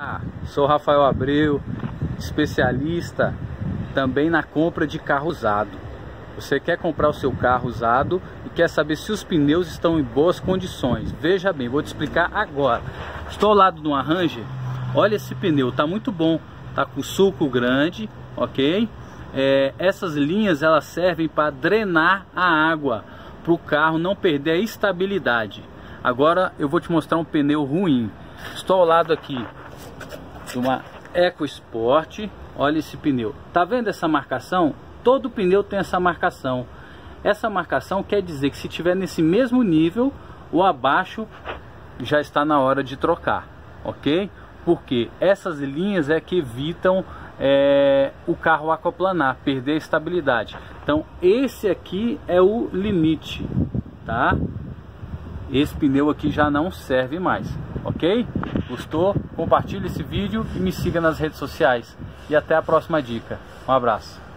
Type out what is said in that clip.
Sou Rafael Abreu, especialista também na compra de carro usado. Você quer comprar o seu carro usado e quer saber se os pneus estão em boas condições. Veja bem, vou te explicar agora. Estou ao lado de uma Ranger. Olha esse pneu, tá muito bom, tá com sulco grande, ok? Essas linhas elas servem para drenar a água, para o carro não perder a estabilidade. Agora eu vou te mostrar um pneu ruim. Estou ao lado aqui de uma EcoSport. Olha esse pneu, tá vendo essa marcação? Todo pneu tem essa marcação. Essa marcação quer dizer que se tiver nesse mesmo nível ou abaixo, já está na hora de trocar, ok? Porque essas linhas é que evitam o carro aquaplanar, perder a estabilidade. Então esse aqui é o limite, tá? Esse pneu aqui já não serve mais, ok? Gostou? Compartilhe esse vídeo e me siga nas redes sociais. E até a próxima dica. Um abraço.